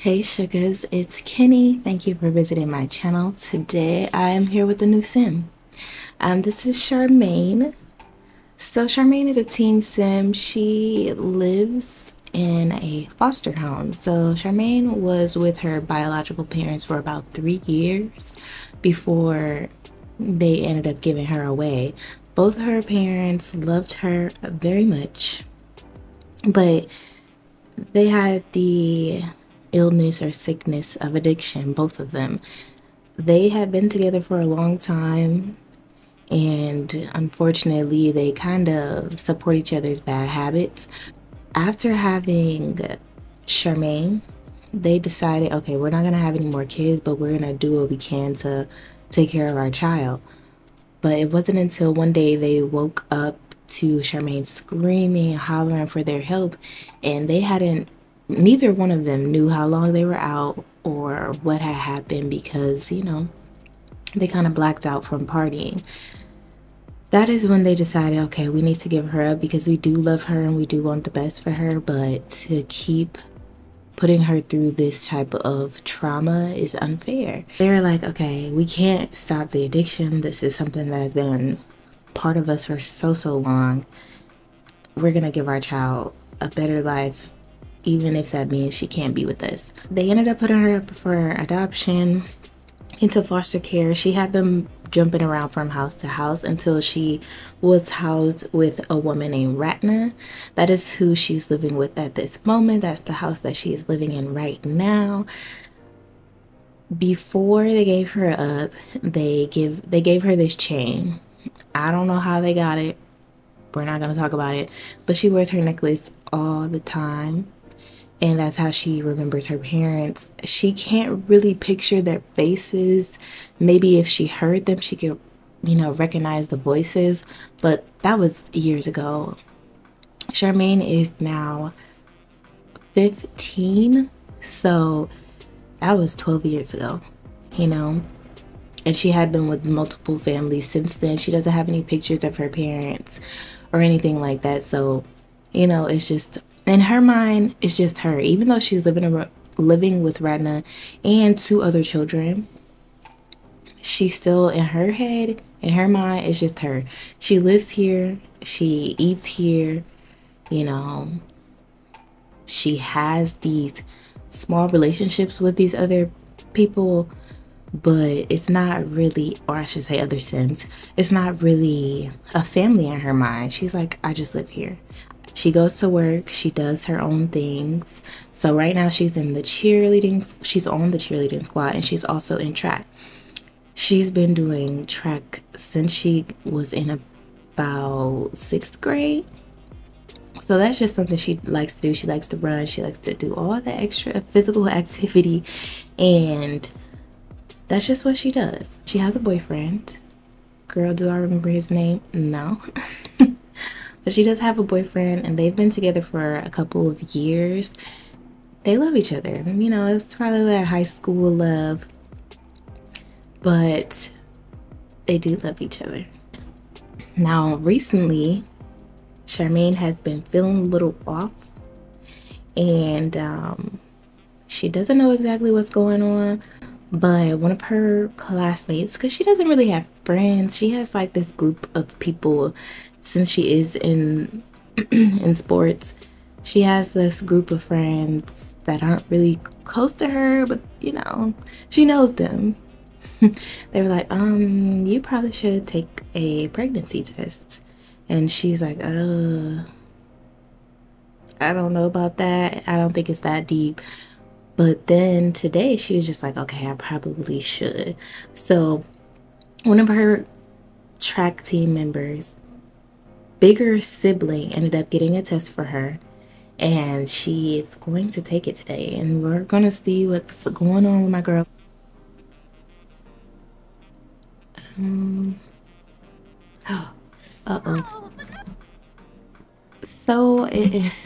Hey sugars, it's Kenny. Thank you for visiting my channel. Today I am here with a new sim. This is Charmaine. So Charmaine is a teen sim. She lives in a foster home. So Charmaine was with her biological parents for about 3 years before they ended up giving her away. Both her parents loved her very much, but they had the illness or sickness of addiction, both of them. They had been together for a long time, and unfortunately, they kind of support each other's bad habits. After having Charmaine, they decided, okay, we're not gonna have any more kids, but we're gonna do what we can to take care of our child. But it wasn't until one day they woke up to Charmaine screaming and hollering for their help, and neither one of them knew how long they were out or what had happened because, they kind of blacked out from partying. That is when they decided, okay, we need to give her up because we do love her and we do want the best for her, but to keep putting her through this type of trauma is unfair. They're like, okay, we can't stop the addiction. This is something that has been part of us for so long. We're gonna give our child a better life, even if that means she can't be with us. They ended up putting her up for adoption into foster care. She had them jumping around from house to house until she was housed with a woman named Ratna. That is who she's living with at this moment. That's the house that she is living in right now. Before they gave her up, they gave her this chain. I don't know how they got it. We're not gonna talk about it, but she wears her necklace all the time, and that's how she remembers her parents. She can't really picture their faces. Maybe if she heard them, she could, recognize the voices, but that was years ago. Charmaine is now 15, so that was 12 years ago, and she had been with multiple families since then. She doesn't have any pictures of her parents or anything like that, so it's just, in her mind, it's just her. Even though she's living with Radna and two other children, she's still, in her head, in her mind, it's just her. She lives here, she eats here, she has these small relationships with these other people, but it's not really, or I should say other sims, it's not really a family in her mind. She's like, I just live here. She goes to work, she does her own things. So right now she's on the cheerleading squad, and she's also in track. She's been doing track since she was in about 6th grade. So that's just something she likes to do. She likes to run, she likes to do all the extra physical activity, and that's just what she does. She has a boyfriend. Girl, do I remember his name? No. But she does have a boyfriend, and they've been together for a couple of years. They love each other. It's probably like high school love, but they do love each other. Now, recently, Charmaine has been feeling a little off, and she doesn't know exactly what's going on, but one of her classmates, because she doesn't really have friends, she has like this group of people. Since she is in in sports, she has this group of friends that aren't really close to her, but she knows them. They were like, you probably should take a pregnancy test. And she's like, I don't know about that. I don't think it's that deep. But then today she was just like, okay, I probably should. So one of her track team members, bigger sibling, ended up getting a test for her, and she is going to take it today, and we're gonna see what's going on with my girl. Uh-oh. So it is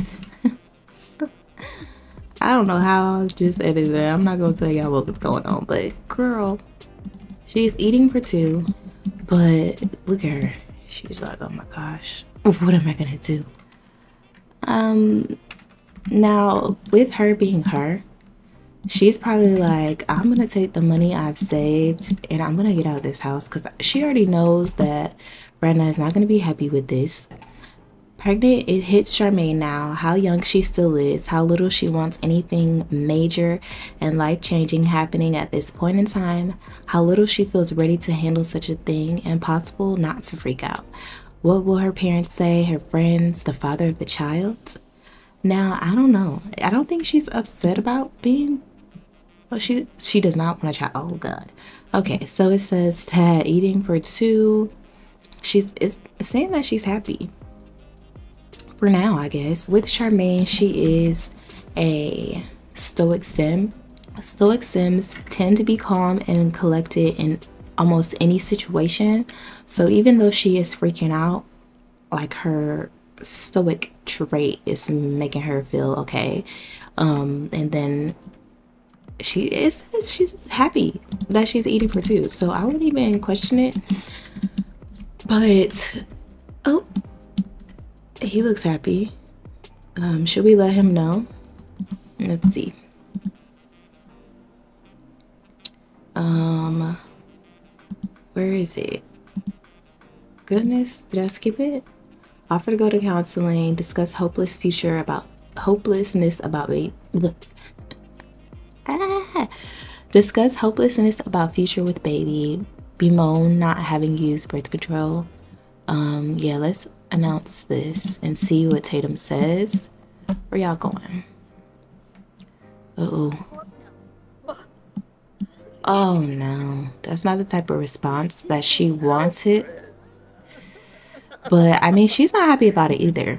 I don't know how I was just edited it. I'm not gonna tell y'all what was going on, but girl, she's eating for two, but look at her. She's like, oh my gosh, what am I gonna do? Now, with her being her, She's probably like, I'm gonna take the money I've saved and I'm gonna get out of this house because she already knows that Brenna is not gonna be happy with this. Pregnant, it hits Charmaine now how young she still is, how little she wants anything major and life changing happening at this point in time, how little she feels ready to handle such a thing, and possible not to freak out. What will her parents say, her friends, the father of the child? Now, I don't know. I don't think she's upset about being. Well, she does not want a child. Oh God. Okay, so it says that eating for two. It's saying that she's happy. For now, I guess. With Charmaine, she is a stoic sim. Stoic sims tend to be calm and collected in almost any situation. So even though she is freaking out, like her stoic trait is making her feel okay. And then she's happy that she's eating for two. So I wouldn't even question it. But oh, he looks happy. Should we let him know? Let's see. Where is it? Goodness, did I skip it? Offer to go to counseling, discuss hopelessness about discuss hopelessness about future with baby, bemoan not having used birth control. Yeah, let's announce this and see what Tatum says. Where y'all going? Uh-oh. Oh no, that's not the type of response that she wanted. But I mean, she's not happy about it either.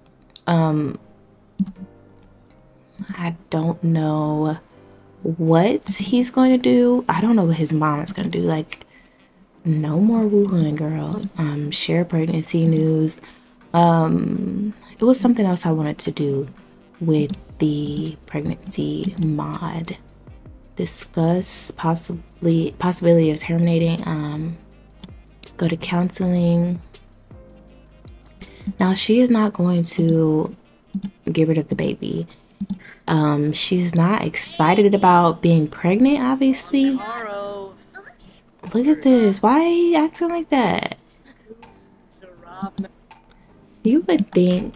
I don't know what he's going to do. I don't know what his mom is going to do. Like, no more woohooing, girl. Share pregnancy news. It was something else I wanted to do with the pregnancy mod. Discuss possibility of terminating. Go to counseling. Now she is not going to get rid of the baby. She's not excited about being pregnant, obviously. Look at this. Why are you acting like that? You would think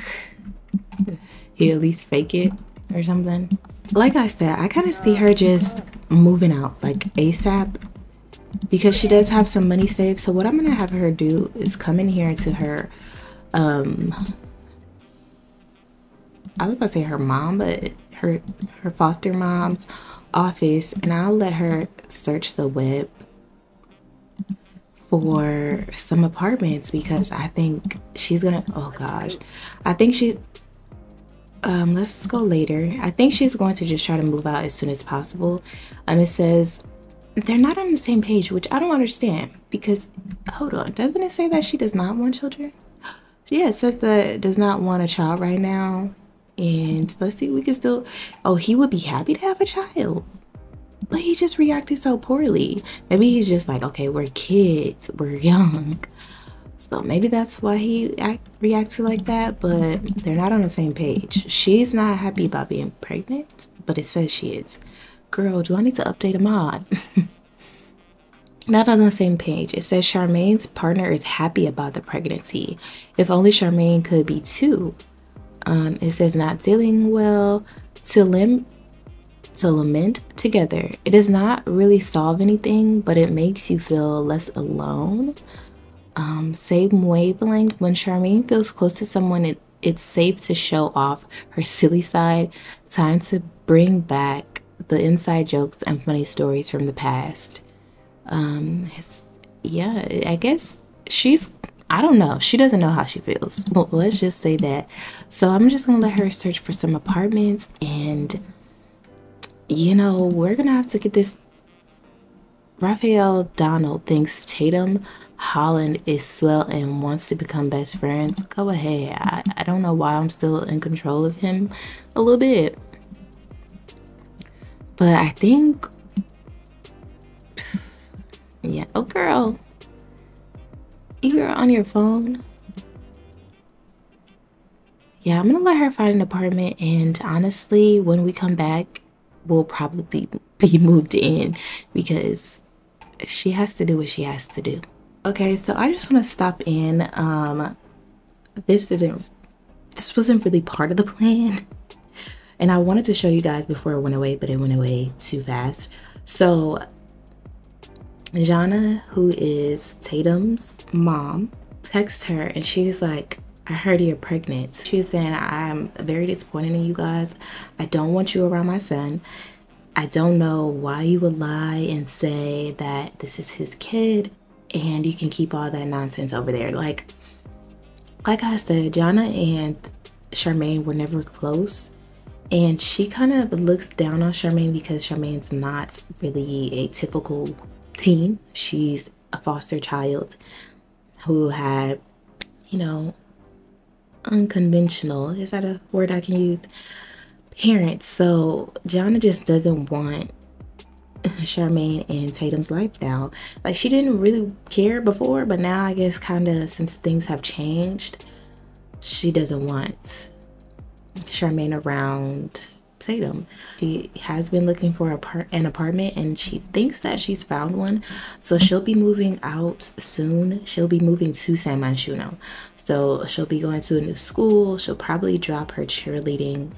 he'd at least fake it or something. Like I said, I kind of see her just moving out like ASAP because she does have some money saved. So what I'm gonna have her do is come in here to her I was about to say her mom, but her foster mom's office, and I'll let her search the web for some apartments because I think she's gonna, oh gosh, I think she let's go later. I think she's going to just try to move out as soon as possible. It says they're not on the same page, which I don't understand because hold on, doesn't it say that she does not want children? Yeah, it says that does not want a child right now. And let's see, we can still, oh, he would be happy to have a child. But he just reacted so poorly. Maybe he's just like, okay, we're kids, we're young. So maybe that's why he reacted like that, but they're not on the same page. She's not happy about being pregnant, but it says she is. Girl, do I need to update a mod? Not on the same page. It says Charmaine's partner is happy about the pregnancy. If only Charmaine could be too. It says not dealing well, to lament together. It does not really solve anything, but it makes you feel less alone. Same wavelength. When Charmaine feels close to someone, it's safe to show off her silly side. Time to bring back the inside jokes and funny stories from the past. Yeah, I guess I don't know. She doesn't know how she feels. Well, let's just say that. So I'm just gonna let her search for some apartments, and you know, we're gonna have to get this. Raphael Donald thinks Tatum Holland is swell and wants to become best friends. Go ahead. I don't know why I'm still in control of him a little bit. But I think, yeah. Oh, girl. You're on your phone. Yeah, I'm gonna let her find an apartment, and honestly, when we come back, will probably be moved in because she has to do what she has to do. Okay, so I just want to stop in. This wasn't really part of the plan, and I wanted to show you guys before it went away, but it went away too fast. So Jana, who is Tatum's mom, texts her and she's like, I heard you're pregnant. She's saying, I'm very disappointed in you guys. I don't want you around my son. I don't know why you would lie and say that this is his kid and you can keep all that nonsense over there. Like I said, Jana and Charmaine were never close, and she kind of looks down on Charmaine because Charmaine's not really a typical teen. She's a foster child who had, you know, unconventional, is that a word I can use, parents. So Jana just doesn't want Charmaine in Tatum's life now. Like, she didn't really care before, but now I guess kind of since things have changed, she doesn't want Charmaine around Tatum. She has been looking for an apartment and she thinks that she's found one, so she'll be moving out soon. She'll be moving to San Manchuno, so she'll be going to a new school. She'll probably drop her cheerleading.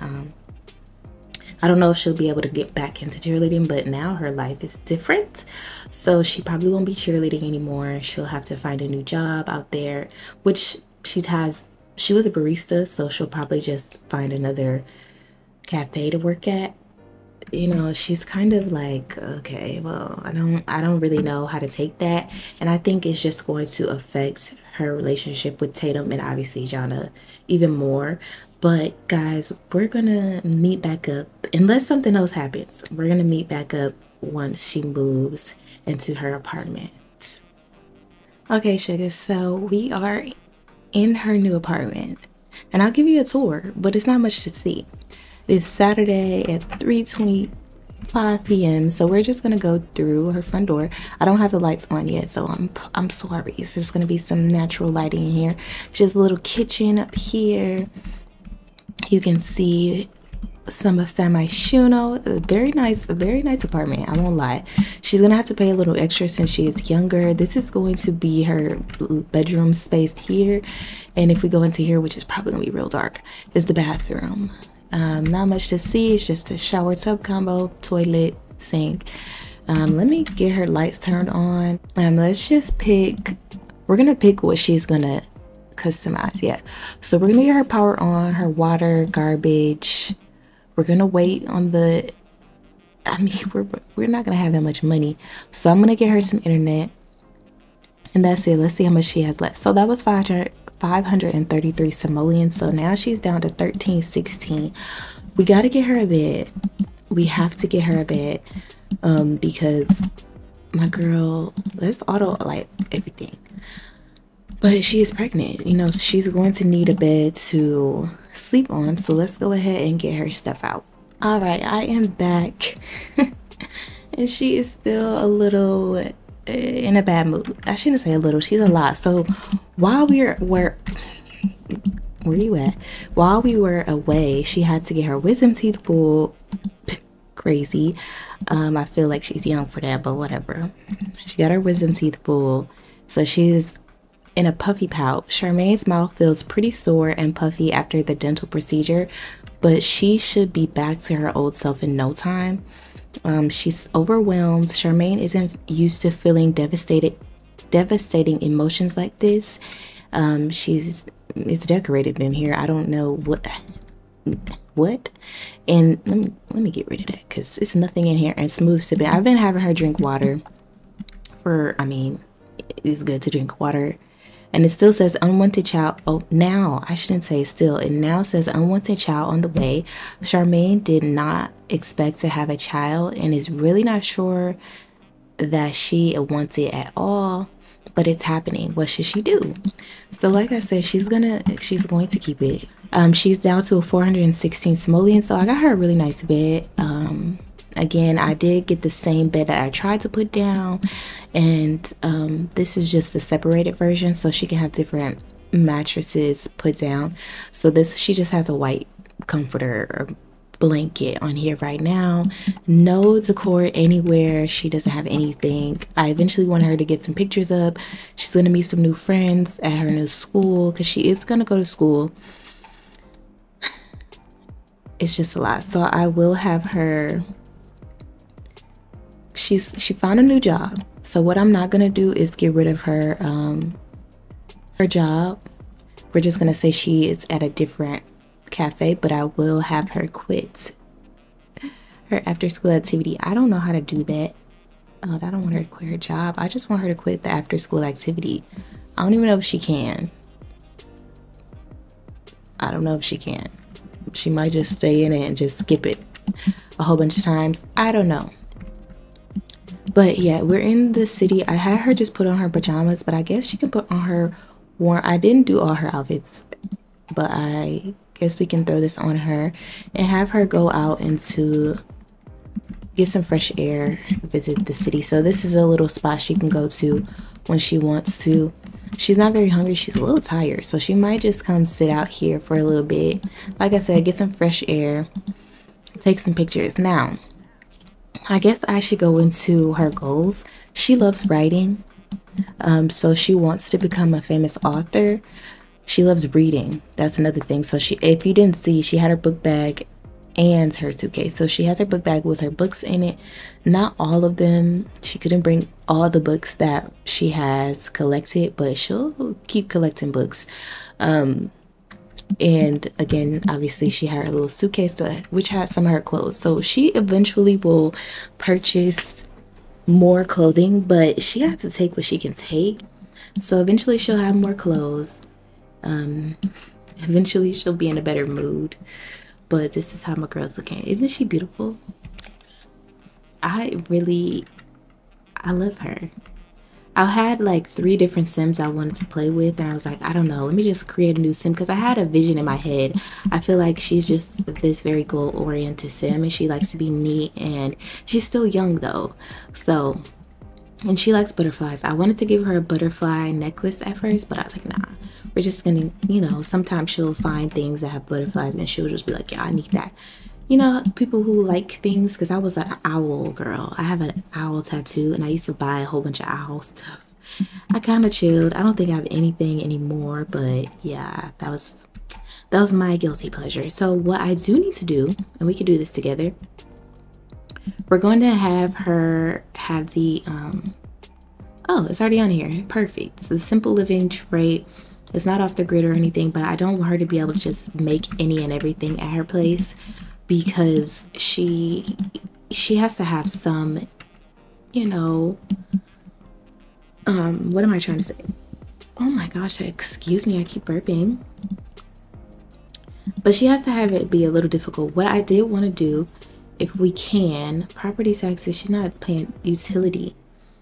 I don't know if she'll be able to get back into cheerleading, but now her life is different, so she probably won't be cheerleading anymore. She'll have to find a new job out there, which she was a barista, so she'll probably just find another cafe to work at. You know, she's kind of like, okay, well, I don't really know how to take that, and I think it's just going to affect her relationship with Tatum and obviously Jana even more. But guys, we're gonna meet back up unless something else happens. We're gonna meet back up once she moves into her apartment. Okay, sugar, so we are in her new apartment and I'll give you a tour, but it's not much to see. It's Saturday at 3:25 p.m. so we're just gonna go through her front door. I don't have the lights on yet, so I'm sorry. It's just gonna be some natural lighting in here. Just a little kitchen up here. You can see some of San Manchuno. A very nice apartment, I won't lie. She's gonna have to pay a little extra since she is younger. This is going to be her bedroom space here, and if we go into here, which is probably gonna be real dark, is the bathroom. Not much to see. It's just a shower tub combo, toilet, sink. Let me get her lights turned on. Let's just pick, we're gonna pick what she's gonna customize. Yeah, so we're gonna get her power on, her water, garbage. We're gonna wait on the, I mean, we're not gonna have that much money, so I'm gonna get her some internet, and that's it. Let's see how much she has left. So that was 533 simoleons. So now she's down to 1316. We got to get her a bed. We have to get her a bed because my girl, let's auto like everything, but she is pregnant. You know, she's going to need a bed to sleep on, so let's go ahead and get her stuff out. All right, I am back and she is still a little in a bad mood. I shouldn't say a little, she's a lot. So while where you at? While we were away, she had to get her wisdom teeth pulled. Crazy. I feel like she's young for that, but whatever. She got her wisdom teeth pulled, so she's in a puffy pout. Charmaine's mouth feels pretty sore and puffy after the dental procedure, but she should be back to her old self in no time. She's overwhelmed. Charmaine isn't used to feeling devastating emotions like this. It's decorated in here. I don't know what. And let me get rid of that because it's nothing in here and smooth sipping. I've been having her drink water for, I mean, it's good to drink water. And it still says unwanted child. Oh, now I shouldn't say still. It now says unwanted child on the way. Charmaine did not expect to have a child and is really not sure that she wants it at all, but it's happening. What should she do? So like I said, she's going to keep it. She's down to a 416 simoleons. So I got her a really nice bed. Again, I did get the same bed that I tried to put down, and this is just the separated version, so she can have different mattresses put down. So this, she just has a white comforter or blanket on here right now. No decor anywhere. She doesn't have anything. I eventually want her to get some pictures up. She's gonna meet some new friends at her new school because she is gonna go to school. It's just a lot. So I will have her. She found a new job. So what I'm not gonna do is get rid of her her job. We're just gonna say she is at a different cafe, but I will have her quit her after school activity. I don't know how to do that. I don't want her to quit her job. I just want her to quit the after school activity. I don't even know if she can. I don't know if she can. She might just stay in it and just skip it a whole bunch of times. I don't know. But yeah, we're in the city. I had her just put on her pajamas, but I guess she can put on her I didn't do all her outfits, but I guess we can throw this on her and have her go out into get some fresh air, visit the city. So this is a little spot she can go to when she wants to. She's not very hungry. She's a little tired, so she might just come sit out here for a little bit. Like I said, get some fresh air, take some pictures. Now, I guess I should go into her goals. She loves writing. So she wants to become a famous author. She loves reading. That's another thing. So if you didn't see, she had her book bag and her suitcase. So she has her book bag with her books in it. Not all of them. She couldn't bring all the books that she has collected, but she'll keep collecting books. And again, obviously she had her little suitcase which had some of her clothes. So she eventually will purchase more clothing, but she has to take what she can take. So eventually she'll have more clothes. Eventually she'll be in a better mood. But this is how my girl's looking. Isn't she beautiful? I love her. I had like 3 different Sims I wanted to play with, and I was like, I don't know, let me just create a new Sim, because I had a vision in my head. I feel like she's just this very goal-oriented Sim, and she likes to be neat, and she's still young though. So, and she likes butterflies. I wanted to give her a butterfly necklace at first, but I was like, nah, we're just gonna, you know, sometimes she'll find things that have butterflies and she'll just be like, yeah, I need that. You know, people who like things, because I was an owl girl. I have an owl tattoo, and I used to buy a whole bunch of owl stuff. I kind of chilled. I don't think I have anything anymore, but yeah, that was my guilty pleasure. So what I do need to do, and we can do this together, we're going to have her have the oh, it's already on here. Perfect. It's the simple living trait. It's not off the grid or anything, but I don't want her to be able to just make any and everything at her place, because she has to have some, you know, what am I trying to say? Oh my gosh, excuse me, I keep burping. But she has to have it be a little difficult. What I did want to do, if we can, property taxes, she's not paying utility.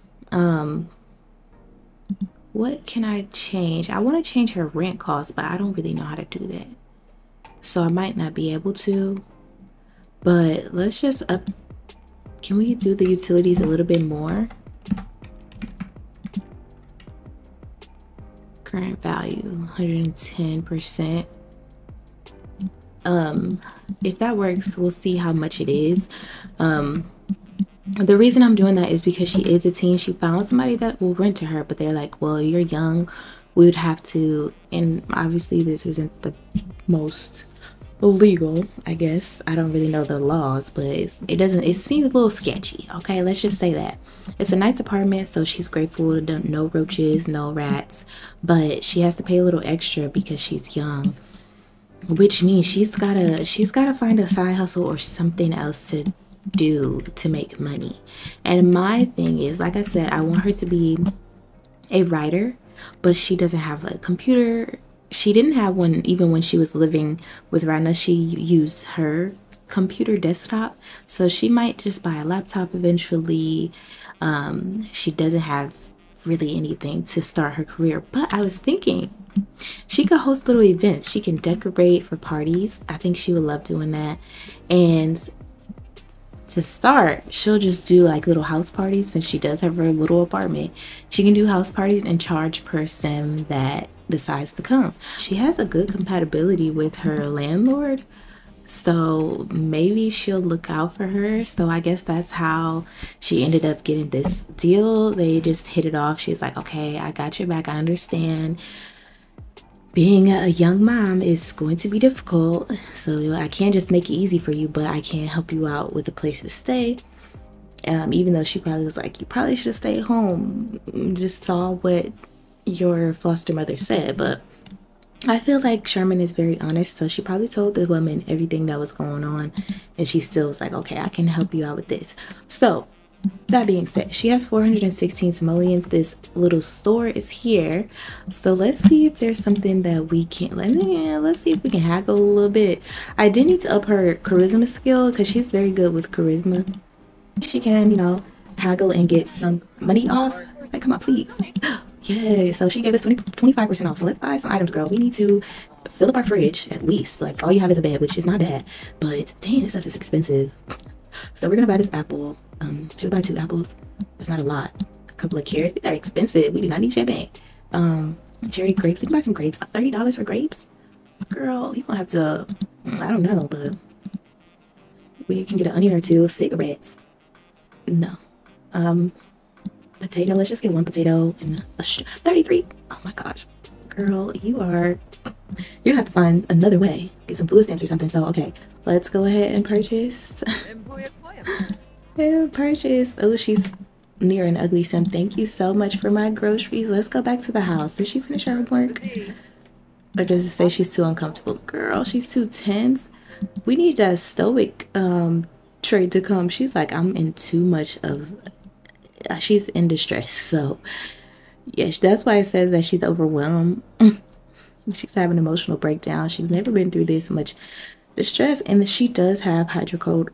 What can I change? I want to change her rent cost, but I don't really know how to do that. So I might not be able to. But let's just up. Can we do the utilities a little bit more? Current value, 110%. If that works, we'll see how much it is. The reason I'm doing that is because she is a teen. She found somebody that will rent to her, but they're like, well, you're young. We would have to, and obviously this isn't the most legal, I guess. I don't really know the laws, but it seems a little sketchy. Okay, let's just say that. It's a nice apartment, so she's grateful. No roaches, no rats, but she has to pay a little extra because she's young, which means she's gotta find a side hustle or something else to do to make money. And my thing is, like I said, I want her to be a writer, but she doesn't have a computer. She didn't have one even when she was living with Rana. She used her computer desktop, so she might just buy a laptop eventually. She doesn't have really anything to start her career, but I was thinking she could host little events. She can decorate for parties. I think she would love doing that. And to start, she'll just do like little house parties. Since she does have her little apartment, she can do house parties and charge per sim that decides to come. She has a good compatibility with her landlord, So maybe she'll look out for her. So I guess that's how she ended up getting this deal. They just hit it off. She's like, okay, I got your back. I understand being a young mom is going to be difficult. So I can't just make it easy for you, but I can help you out with a place to stay. Even though she probably was like, you probably should have stayed home. Just saw what your foster mother said. But I feel like Sherman is very honest, so she probably told the woman everything that was going on, and she still was like, okay, I can help you out with this. So that being said, she has 416 simoleons. This little store is here, so let's see if there's something that we can let's see if we can haggle a little bit. I did need to up her charisma skill because she's very good with charisma. She can, you know, haggle and get some money off. Like, come on, please. Yeah, so she gave us 25% off. So let's buy some items, girl. We need to fill up our fridge at least. Like, all you have is a bed, which is not bad. But dang, this stuff is expensive. So we're gonna buy this apple. Should we buy 2 apples? That's not a lot. A couple of carrots. They're expensive. We do not need champagne. Cherry grapes. We can buy some grapes. $30 for grapes? Girl, you gonna have to, I don't know, but we can get an onion or 2. Cigarettes. No. Potato. Let's just get 1 potato and a 33. Oh my gosh, girl, you're gonna have to find another way. Get some food stamps or something. So okay, let's go ahead and purchase. Purchase. Oh, she's near an ugly sim. Thank you so much for my groceries. Let's go back to the house. Did she finish her homework? Or does it say she's too uncomfortable? Girl, she's too tense. We need that stoic trait to come. She's like, I'm in too much of. She's in distress. So yes, that's why it says that she's overwhelmed. She's having an emotional breakdown. She's never been through this much distress, and she does have hydrocodone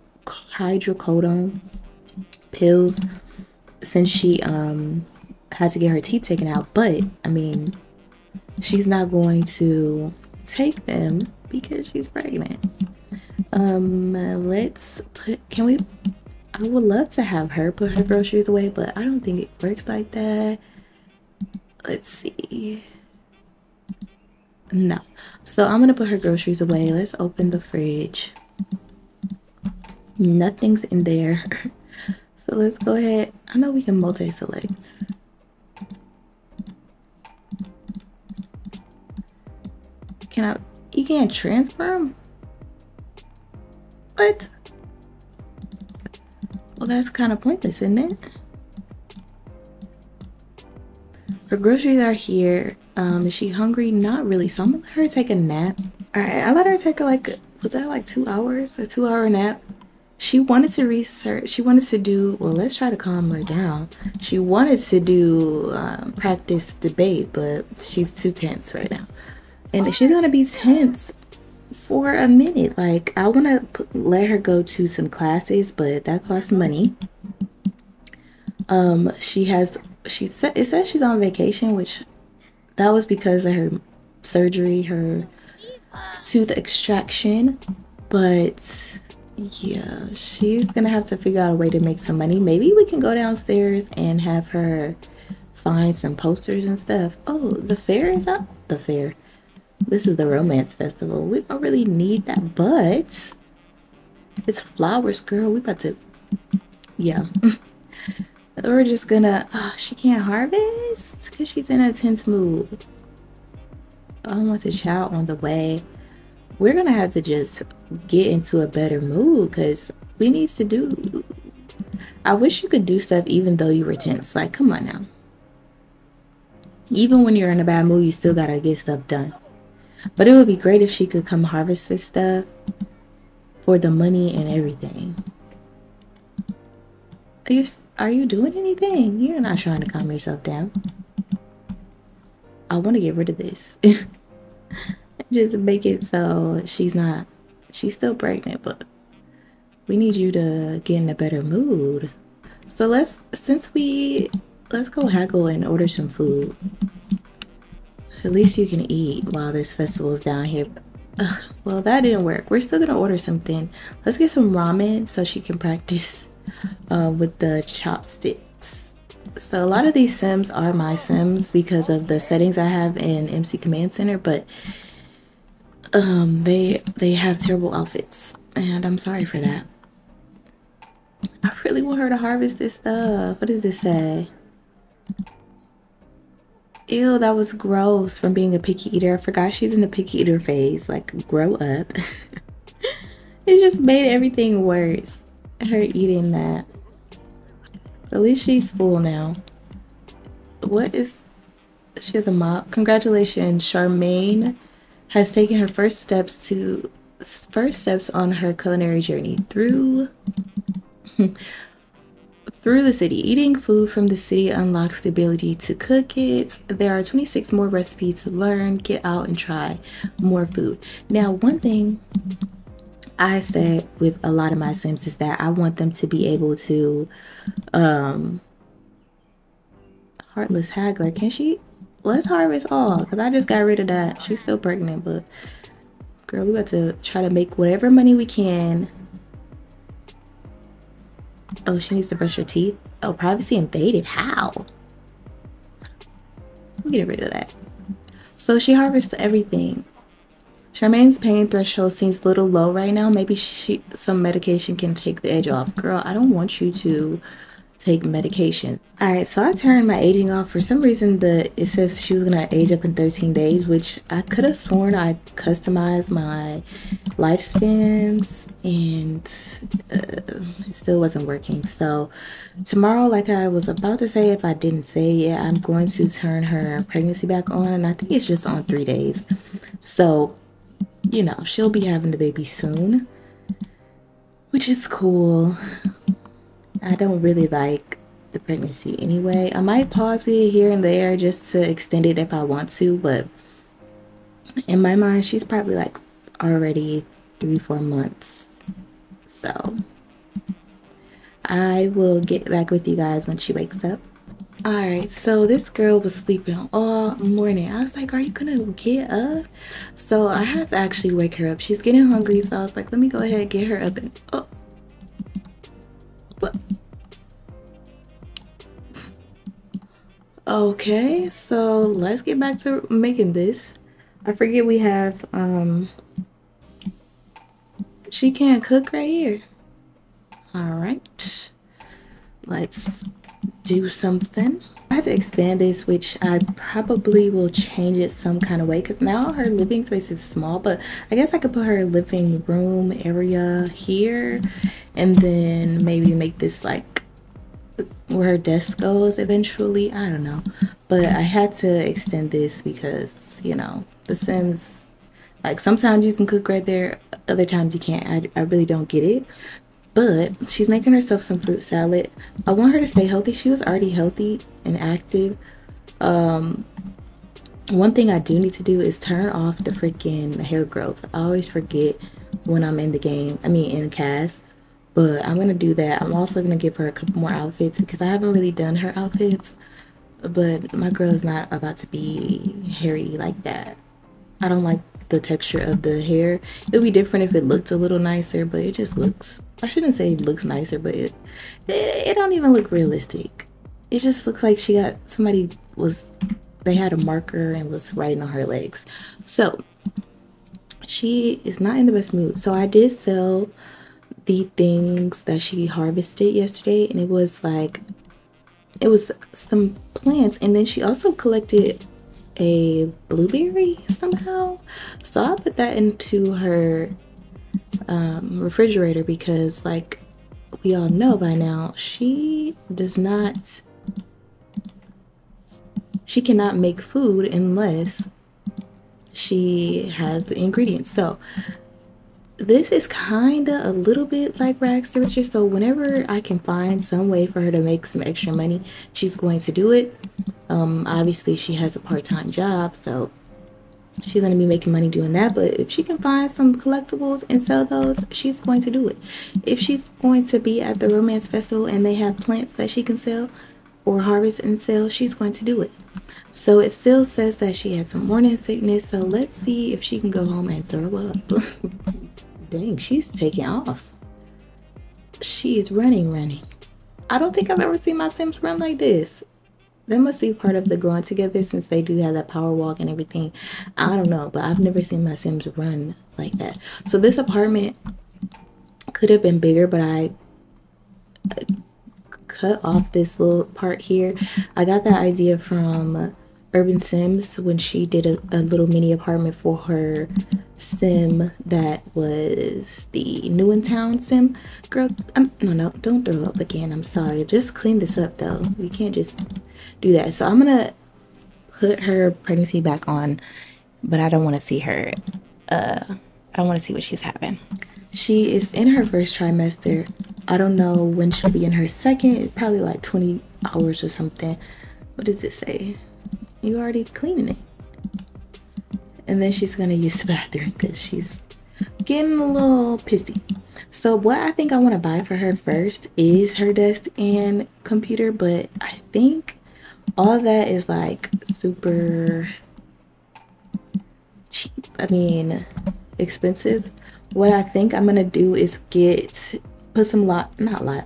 pills since she had to get her teeth taken out. But I mean, she's not going to take them because she's pregnant. Let's put, can we, I would love to have her put her groceries away, but I don't think it works like that. Let's see. No. So I'm going to put her groceries away. Let's open the fridge. Nothing's in there. So let's go ahead. I know we can multi-select. Can I? You can't transfer them? What? Well, that's kind of pointless, isn't it? Her groceries are here. Is she hungry? Not really. So I'm gonna let her take a nap. Alright, I let her take was that like 2 hours? A 2-hour nap? She wanted to research. She wanted to do, well, let's try to calm her down. She wanted to do practice debate, but she's too tense right now. And she's gonna be tense for a minute. Like, I want to let her go to some classes, but that costs money. It says she's on vacation, which that was because of her surgery, her tooth extraction. But yeah, she's gonna have to figure out a way to make some money. Maybe we can go downstairs and have her find some posters and stuff. Oh, the fair is up. The fair. This is the romance festival. We don't really need that, but it's flowers, girl. We about to, yeah. We're just gonna, she can't harvest because she's in a tense mood. Almost a child on the way. We're gonna have to just get into a better mood because we need to do, I wish you could do stuff even though you were tense. Like, come on now. Even when you're in a bad mood, you still gotta get stuff done. But it would be great if she could come harvest this stuff for the money and everything. Are you doing anything? You're not trying to calm yourself down. I want to get rid of this. Just make it so she's still pregnant, but we need you to get in a better mood. So let's go haggle and order some food. At least you can eat while this festival is down here. Well, that didn't work. We're still gonna order something. Let's get some ramen so she can practice with the chopsticks. So a lot of these sims are my sims because of the settings I have in MC Command Center, but they have terrible outfits, and I'm sorry for that. I really want her to harvest this stuff. What does this say? Ew, that was gross from being a picky eater. I forgot she's in the picky eater phase. Like, grow up. It just made everything worse. Her eating that. At least she's full now. What is... She has a mop. Congratulations, Charmaine has taken her first steps on her culinary journey through the city. Eating food from the city unlocks the ability to cook it. There are 26 more recipes to learn. Get out and try more food. Now, one thing I said with a lot of my Sims is that I want them to be able to Heartless Haggler, can she? Let's harvest all, because I just got rid of that. She's still pregnant, but girl, we got to try to make whatever money we can. Oh, she needs to brush her teeth. Oh, privacy invaded. How? I'm getting rid of that. So she harvests everything. Charmaine's pain threshold seems a little low right now. Maybe some medication can take the edge off. Girl, I don't want you to take medication. All right, so I turned my aging off. For some reason, it says she was gonna age up in 13 days, which I could have sworn I customized my lifespans, and it still wasn't working. So tomorrow, like I was about to say, if I didn't say it, I'm going to turn her pregnancy back on, and I think it's just on 3 days. So, you know, she'll be having the baby soon, which is cool. I don't really like the pregnancy anyway. I might pause it here and there just to extend it if I want to, but in my mind, she's probably like already 3-4 months. So I will get back with you guys when she wakes up. All right, so this girl was sleeping all morning. I was like, are you gonna get up? So I had to actually wake her up. She's getting hungry, so I was like, let me go ahead and get her up. And oh, what? Okay, so let's get back to making this. I forget we have she can't cook right here. All right, let's do something. I had to expand this, which I probably will change it some kind of way, because now her living space is small, but I guess I could put her living room area here and then maybe make this like where her desk goes eventually. I don't know, but I had to extend this because, you know, The Sims, like, sometimes you can cook right there, other times you can't. I really don't get it. But she's making herself some fruit salad. I want her to stay healthy. She was already healthy and active. One thing I do need to do is turn off the freaking hair growth. I always forget when I'm in the game, I mean in cast, but I'm gonna do that. I'm also gonna give her a couple more outfits because I haven't really done her outfits, but my girl is not about to be hairy like that. I don't like the texture of the hair. It would be different if it looked a little nicer, but it just looks, I shouldn't say it looks nicer, but it don't even look realistic. It just looks like they had a marker and was writing on her legs. So she is not in the best mood. So I did sell the things that she harvested yesterday, and it was some plants, and then she also collected a blueberry somehow. So I put that into her refrigerator because, like we all know by now, she cannot make food unless she has the ingredients. So this is kind of a little bit like rags to riches. So whenever I can find some way for her to make some extra money, she's going to do it. Obviously she has a part-time job, so she's going to be making money doing that. But if she can find some collectibles and sell those, she's going to do it. If she's going to be at the romance festival and they have plants that she can sell or harvest and sell, she's going to do it. So it still says that she had some morning sickness, so let's see if she can go home and throw up. Dang, she's taking off. She is running. I don't think I've ever seen my Sims run like this. That must be part of the growing together since they do have that power walk and everything. I don't know, but I've never seen my Sims run like that. So this apartment could have been bigger, but I cut off this little part here. I got that idea from Urban Sims when she did a little mini apartment for her sim that was the New in Town sim. Girl, no, don't throw up again. I'm sorry. Just clean this up though. We can't just do that. So I'm gonna put her pregnancy back on, but I don't want to see her. I don't want to see what she's having. She is in her first trimester. I don't know when she'll be in her second. Probably like 20 hours or something. What does it say? You already cleaning it. And then she's gonna use the bathroom because she's getting a little pissy. So what I think I want to buy for her first is her desk and computer, but I think all that is like super cheap. I mean, expensive. What I think I'm gonna do is put some lots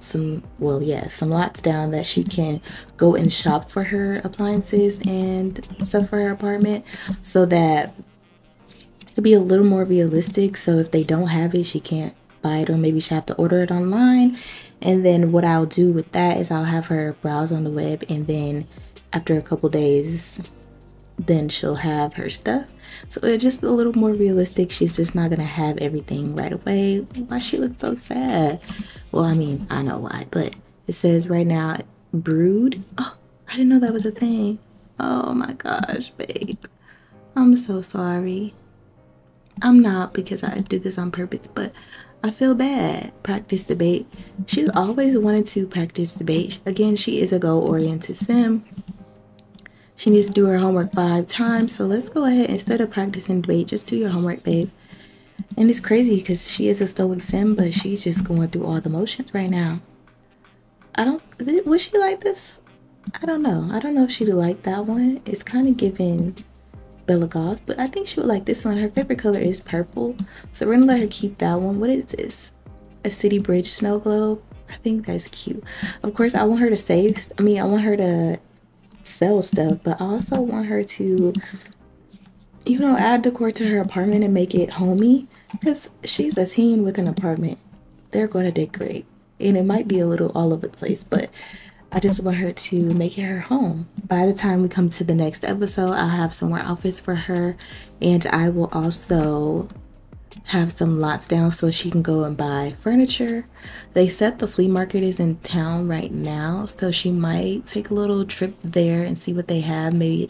down that she can go and shop for her appliances and stuff for her apartment, so that it'll be a little more realistic. So if they don't have it, she can't buy it, or maybe she'll have to order it online. And then what I'll do with that is I'll have her browse on the web, and then after a couple days, then she'll have her stuff. So it's just a little more realistic. She's just not gonna have everything right away. Why she looks so sad? Well, I mean, I know why, but it says right now, brood. Oh, I didn't know that was a thing. Oh my gosh, babe. I'm so sorry. I'm not, because I did this on purpose, but I feel bad. Practice debate. She's always wanted to practice debate. Again, she is a goal-oriented sim. She needs to do her homework 5 times. So let's go ahead, instead of practicing debate, just do your homework, babe. And it's crazy because she is a stoic sim, but she's just going through all the motions right now. Would she like this? I don't know. I don't know if she'd like that one. It's kind of giving Bella Goth, but I think she would like this one. Her favorite color is purple. So we're gonna let her keep that one. What is this? A city bridge snow globe. I think that's cute. Of course, I want her to I want her to sell stuff, but I also want her to, you know, add decor to her apartment and make it homey, because she's a teen with an apartment. They're going to decorate, and it might be a little all over the place, but I just want her to make it her home. By the time we come to the next episode, I'll have some more outfits for her, and I will also have some lots down so she can go and buy furniture. They said the flea market is in town right now, so she might take a little trip there and see what they have. Maybe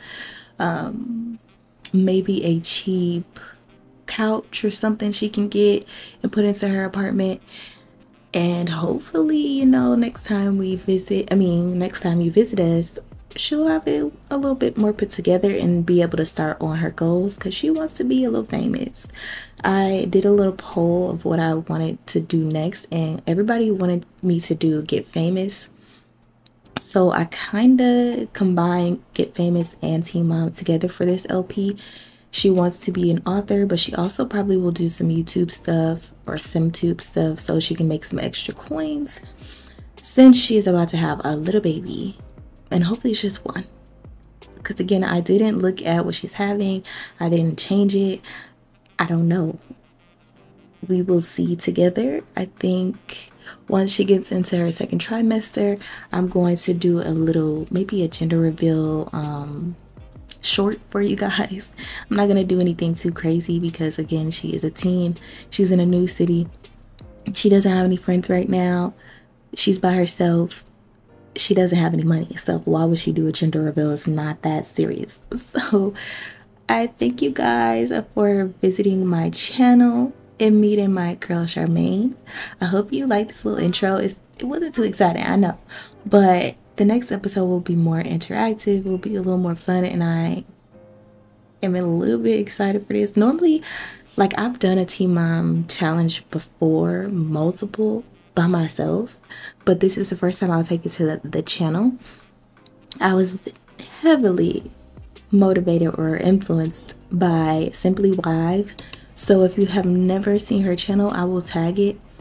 a cheap couch or something she can get and put into her apartment. And hopefully, you know, next time you visit us, she'll have it a little bit more put together and be able to start on her goals, because she wants to be a little famous. I did a little poll of what I wanted to do next, and everybody wanted me to do Get Famous. So I kind of combined Get Famous and Teen Mom together for this LP. She wants to be an author, but she also probably will do some YouTube stuff or SimTube stuff so she can make some extra coins, since she is about to have a little baby. And hopefully it's just one, because again, I didn't look at what she's having. I didn't change it. I don't know. We will see together. I think once she gets into her second trimester, I'm going to do maybe a gender reveal short for you guys. I'm not gonna do anything too crazy because again, she is a teen. She's in a new city. She doesn't have any friends right now. She's by herself. She doesn't have any money, so why would she do a gender reveal? It's not that serious. So I thank you guys for visiting my channel and meeting my girl Charmaine. I hope you liked this little intro. It wasn't too exciting, I know, but the next episode will be more interactive. It will be a little more fun, and I am a little bit excited for this. Normally, like, I've done a Teen Mom challenge before, multiple, by myself, but this is the first time I'll take it to the channel. I was heavily motivated or influenced by Simply Wive. So if you have never seen her channel, I will tag it.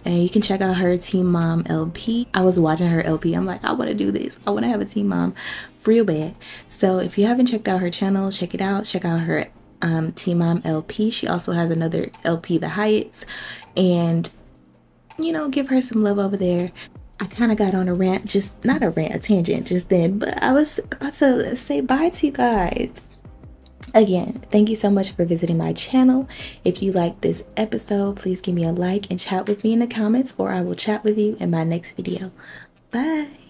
And you can check out her Teen Mom LP. I was watching her LP. I'm like, I want to do this. I want to have a Teen Mom real bad. So if you haven't checked out her channel, check it out. Check out her Teen Mom LP. She also has another LP, The Hyatts. And, you know, give her some love over there. I kind of got on a rant, just not a rant, a tangent just then. But I was about to say bye to you guys. Again, thank you so much for visiting my channel. If you like this episode, please give me a like and chat with me in the comments, or I will chat with you in my next video. Bye.